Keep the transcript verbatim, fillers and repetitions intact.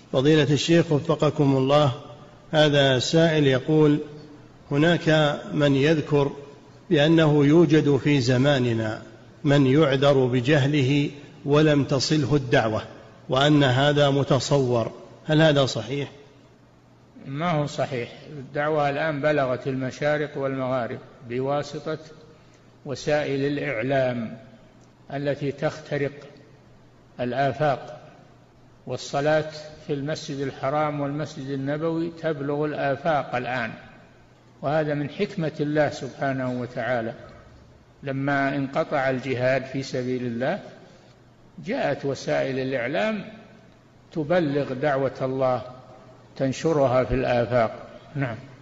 فضيلة الشيخ وفقكم الله، هذا سائل يقول: هناك من يذكر بأنه يوجد في زماننا من يعذر بجهله ولم تصله الدعوة، وأن هذا متصور، هل هذا صحيح؟ ما هو صحيح. الدعوة الآن بلغت المشارق والمغارب بواسطة وسائل الإعلام التي تخترق الآفاق، والصلاة في المسجد الحرام والمسجد النبوي تبلغ الآفاق الآن، وهذا من حكمة الله سبحانه وتعالى. لما انقطع الجهاد في سبيل الله جاءت وسائل الإعلام تبلغ دعوة الله، تنشرها في الآفاق. نعم.